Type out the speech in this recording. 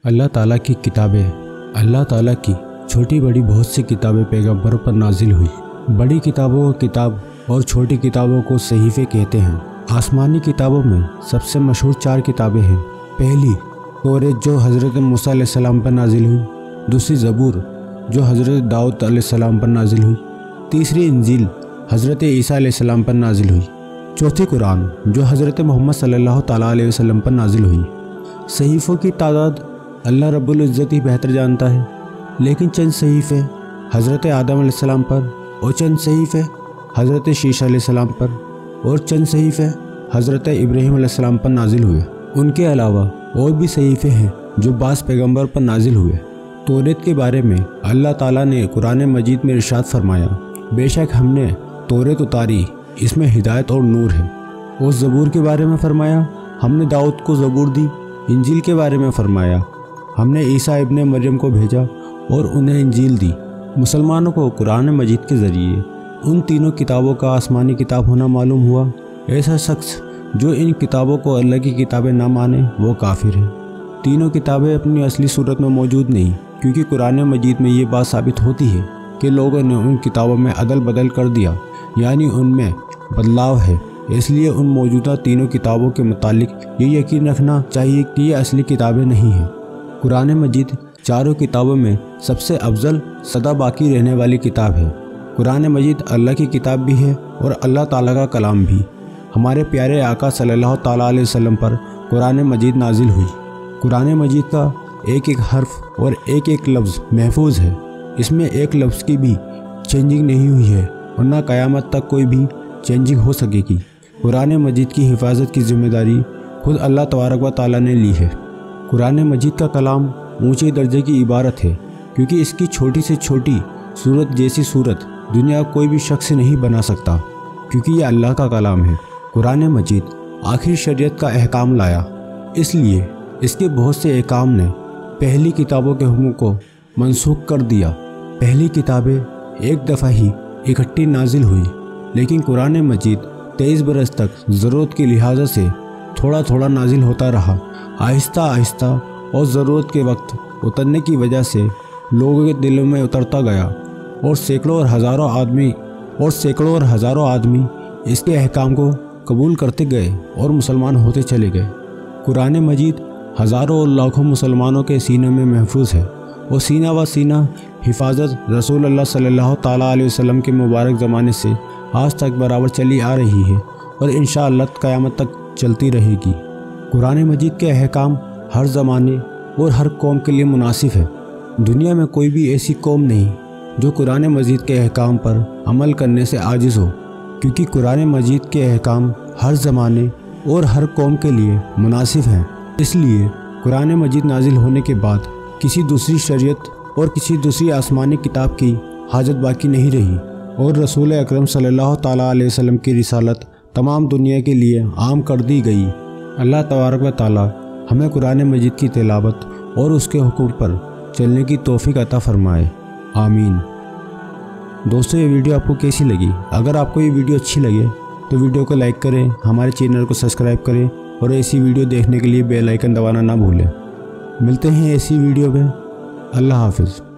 اللہ تعالیٰ کی کتابیں۔ اللہ تعالیٰ کی چھوٹی بڑی بہت سی کتابیں پیغمبروں پر نازل ہوئی۔ بڑی کتابوں کو کتاب اور چھوٹی کتابوں کو صحیفے کہتے ہیں۔ آسمانی کتابوں میں سب سے مشہور 4 کتابیں ہیں۔ پہلی توریت جو حضرت موسیٰ علیہ السلام پر نازل ہوئی، دوسری زبور جو حضرت داؤد علیہ السلام پر نازل ہوئی، تیسری انجیل حضرت عیسیٰ علیہ السلام پر نازل ہوئی، چوتھی قرآن جو حضرت محمد صلی اللہ تعالیٰ علیہ وسلم پر نازل ہوئی۔ صحیفوں کی تعداد اللہ رب العزت ہی بہتر جانتا ہے، لیکن چند صحیفے حضرت آدم علیہ السلام پر اور چند صحیفے حضرت شیش علیہ السلام پر اور چند صحیفے حضرت ابراہیم علیہ السلام پر نازل ہوئے۔ ان کے علاوہ اور بھی صحیفے ہیں جو بعض پیغمبر پر نازل ہوئے۔ توریت کے بارے میں اللہ تعالیٰ نے قرآن مجید میں ارشاد فرمایا، بے شک ہم نے توریت اتاری، اس میں ہدایت اور نور ہے۔ اور زبور کے بارے میں فرمایا، ہم نے داؤد کو زبور دی۔ انجیل کے بارے میں فرمایا، ہم نے عیسیٰ ابن مریم کو بھیجا اور انہیں انجیل دی۔ مسلمانوں کو قرآن مجید کے ذریعے ان تینوں کتابوں کا آسمانی کتاب ہونا معلوم ہوا۔ ایسا شخص جو ان کتابوں کو اللہ کی کتابیں نہ مانے وہ کافر ہے۔ تینوں کتابیں اپنی اصلی صورت میں موجود نہیں، کیونکہ قرآن مجید میں یہ بات ثابت ہوتی ہے کہ لوگوں نے ان کتابوں میں عدل بدل کر دیا، یعنی ان میں بدلاؤ ہے۔ اس لیے ان موجودہ تینوں کتابوں کے متعلق یہ یقین رکھنا چاہیے کہ یہ اصلی کتابیں نہیں ہیں۔ قرآن مجید 4 کتابوں میں سب سے افضل سدا باقی رہنے والی کتاب ہے۔ قرآن مجید اللہ کی کتاب بھی ہے اور اللہ تعالیٰ کا کلام بھی۔ ہمارے پیارے آقا صلی اللہ تعالیٰ علیہ وسلم پر قرآن مجید نازل ہوئی۔ قرآن مجید کا ایک ایک حرف اور ایک ایک لفظ محفوظ ہے۔ اس میں ایک لفظ کی بھی چینجنگ نہیں ہوئی ہے اور نہ قیامت تک کوئی بھی چینجنگ ہو سکے گی۔ قرآن مجید کی حفاظت کی ذمہ داری خود اللہ تبارک و تعالیٰ نے لی ہے۔ قرآن مجید کا کلام اونچے درجے کی عبارت ہے، کیونکہ اس کی چھوٹی سے چھوٹی صورت جیسی صورت دنیا کوئی بھی شخص نہیں بنا سکتا، کیونکہ یہ اللہ کا کلام ہے۔ قرآن مجید آخری شریعت کا احکام لایا، اس لیے اس کے بہت سے احکام نے پہلی کتابوں کے حکم کو منسوخ کر دیا۔ پہلی کتابیں ایک دفعہ ہی اکٹھی نازل ہوئی، لیکن قرآن مجید 23 برس تک ضرورت کے لحاظ سے تھوڑا تھوڑا نازل ہوتا رہا۔ آہستہ آہستہ اور ضرورت کے وقت اترنے کی وجہ سے لوگوں کے دلوں میں اترتا گیا، اور سینکڑوں اور ہزاروں آدمی اس کے احکام کو قبول کرتے گئے اور مسلمان ہوتے چلے گئے۔ قرآن مجید ہزاروں اور لاکھوں مسلمانوں کے سینوں میں محفوظ ہے، اور سینہ و سینہ حفاظت رسول اللہ صلی اللہ تعالیٰ علیہ وسلم کے مبارک زمانے سے آج تک برابر چلی آ رہی ہے اور انشاءاللہ قیامت تک چلتی رہے گی۔ قرآن مجید کے احکام ہر زمانے اور ہر قوم کے لیے مناسب ہے۔ دنیا میں کوئی بھی ایسی قوم نہیں جو قرآن مجید کے احکام پر عمل کرنے سے عاجز ہو، کیونکہ قرآن مجید کے احکام ہر زمانے اور ہر قوم کے لیے مناسب ہیں۔ اس لیے قرآن مجید نازل ہونے کے بعد کسی دوسری شریعت اور کسی دوسری آسمانی کتاب کی حاجت باقی نہیں رہی، اور رسول اکرم صلی اللہ تعالیٰ علیہ وسلم کی رسالت تمام دنیا کے لیے عام کر دی گئی۔ اللہ تبارک و تعالیٰ ہمیں قرآن مجید کی تلاوت اور اس کے حکم پر چلنے کی توفیق عطا فرمائے، آمین۔ دوستو، یہ ویڈیو آپ کو کیسی لگی؟ اگر آپ کو یہ ویڈیو اچھی لگے تو ویڈیو کو لائک کریں، ہمارے چینل کو سبسکرائب کریں، اور ایسی ویڈیو دیکھنے کے لیے بیل آئیکن دبانا نہ بھولیں۔ ملتے ہیں ایسی ویڈیو میں۔ اللہ حافظ۔